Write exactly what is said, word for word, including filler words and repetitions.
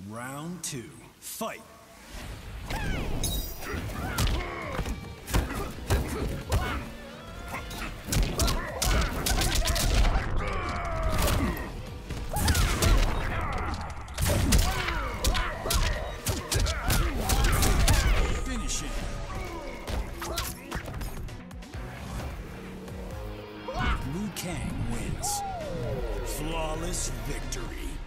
Round two, fight! Finish it! Liu Kang wins. Flawless victory.